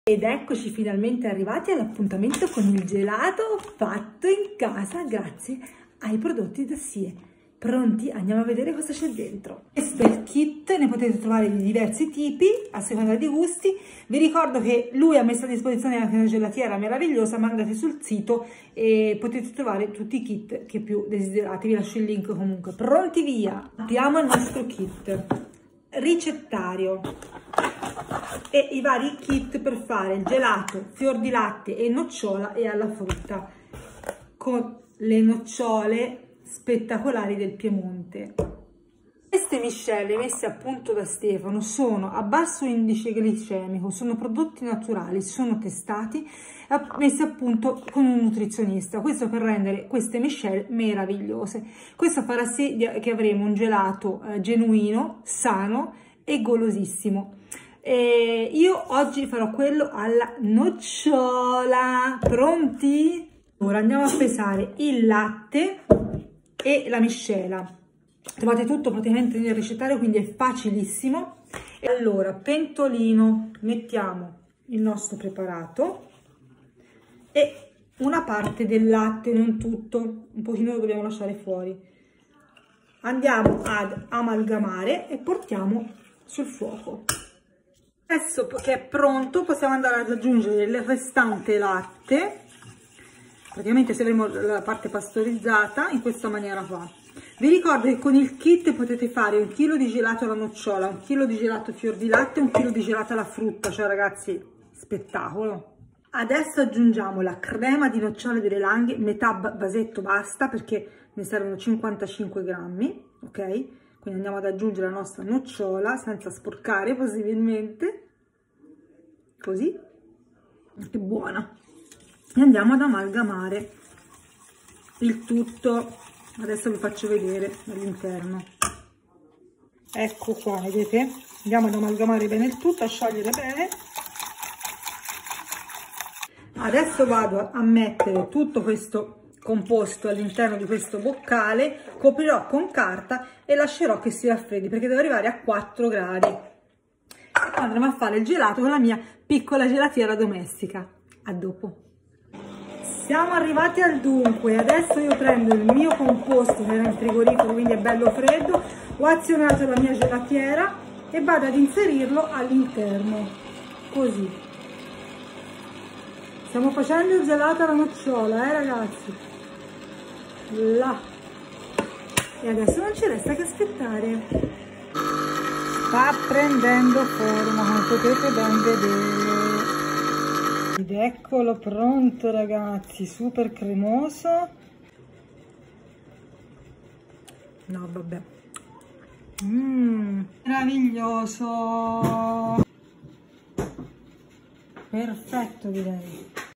Ed eccoci finalmente arrivati all'appuntamento con il gelato fatto in casa grazie ai prodotti Dassie. Pronti? Andiamo a vedere cosa c'è dentro. Questo è il kit, ne potete trovare di diversi tipi a seconda dei gusti. Vi ricordo che lui ha messo a disposizione anche una gelatiera meravigliosa, ma andate sul sito e potete trovare tutti i kit che più desiderate. Vi lascio il link comunque. Pronti via! Apriamo il nostro kit. Ricettario e i vari kit per fare il gelato, fior di latte e nocciola e alla frutta con le nocciole spettacolari del Piemonte. Queste miscele messe a punto da Stefano sono a basso indice glicemico, sono prodotti naturali, sono testati, messi a punto con un nutrizionista. Questo per rendere queste miscele meravigliose. Questo farà sì che avremo un gelato genuino, sano e golosissimo. Io oggi farò quello alla nocciola. Pronti? Ora andiamo a pesare il latte e la miscela. Trovate tutto praticamente nel ricettario, quindi è facilissimo. E allora, pentolino, mettiamo il nostro preparato e una parte del latte, non tutto, un pochino lo dobbiamo lasciare fuori. Andiamo ad amalgamare e portiamo sul fuoco. Adesso che è pronto possiamo andare ad aggiungere il restante latte, praticamente se avremo la parte pastorizzata in questa maniera qua. Vi ricordo che con il kit potete fare 1 chilo di gelato alla nocciola, 1 chilo di gelato fior di latte e 1 chilo di gelato alla frutta, cioè ragazzi spettacolo. Adesso aggiungiamo la crema di nocciole delle Langhe, metà vasetto basta perché ne servono 55 grammi, ok? Quindi andiamo ad aggiungere la nostra nocciola senza sporcare possibilmente, così, che buona. E andiamo ad amalgamare il tutto. Adesso vi faccio vedere dall'interno. Ecco qua, vedete? Andiamo ad amalgamare bene il tutto, a sciogliere bene. Adesso vado a mettere tutto questo composto all'interno di questo boccale, coprirò con carta e lascerò che si raffreddi perché deve arrivare a 4 gradi. E poi andremo a fare il gelato con la mia piccola gelatiera domestica. A dopo. Siamo arrivati al dunque. Adesso io prendo il mio composto che era in frigorifero, quindi è bello freddo, ho azionato la mia gelatiera e vado ad inserirlo all'interno, così. Stiamo facendo il gelato alla nocciola, ragazzi. Là. E adesso non ci resta che aspettare. Sta prendendo forma, come potete ben vedere. Ed eccolo pronto, ragazzi, super cremoso. No, vabbè. Meraviglioso. Perfetto, direi.